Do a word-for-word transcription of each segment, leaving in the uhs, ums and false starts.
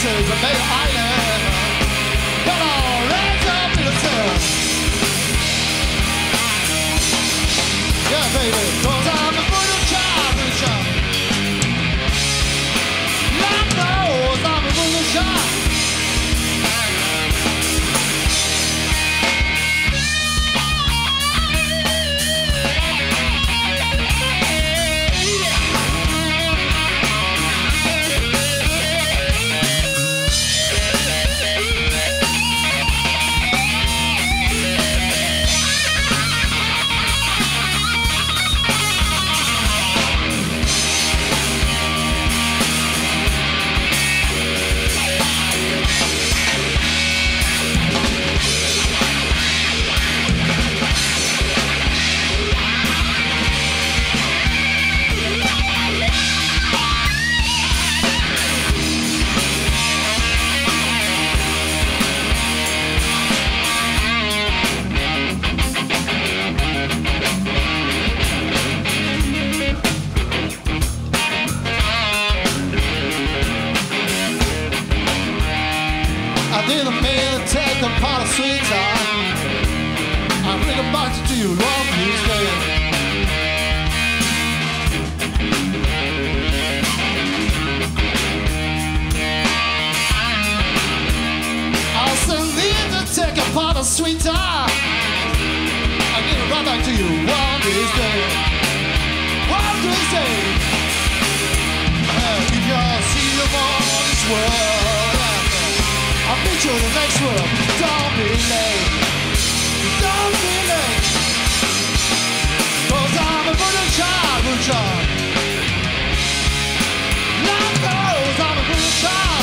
is a big island. Come on, raise up to the sun. Yeah, baby, 'cause I'm a voodoo child, voodoo child. Lord knows I'm a voodoo child. I didn't mean to take a pot of sweet time. I bring a box to you, love you stay. I still need to take a pot of sweet time. I give it right back to you, one these days. One these days. Hey, if you see the more this world, I'll meet you in the next world. Don't be late. Don't be late. 'Cause I'm a voodoo child, voodoo child. Lord knows I'm a voodoo child.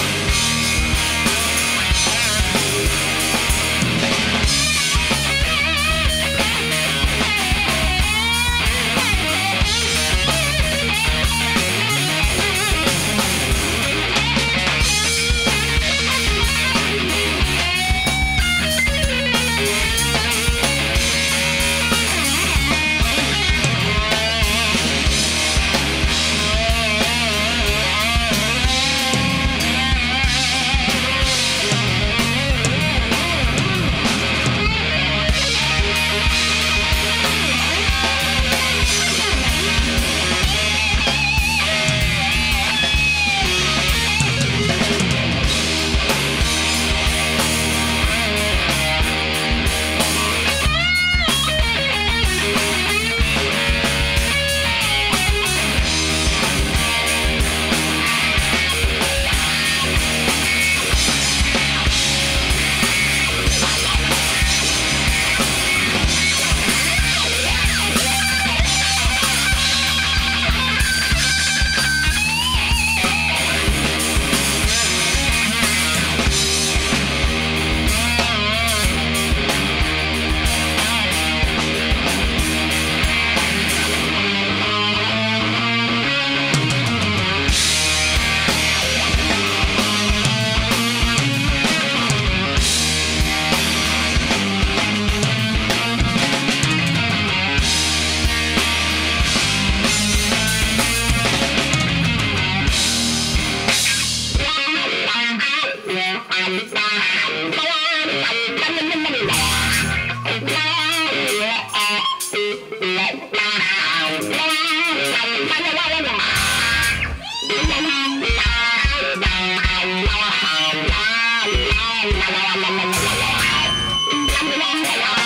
La la la la la la la la la la.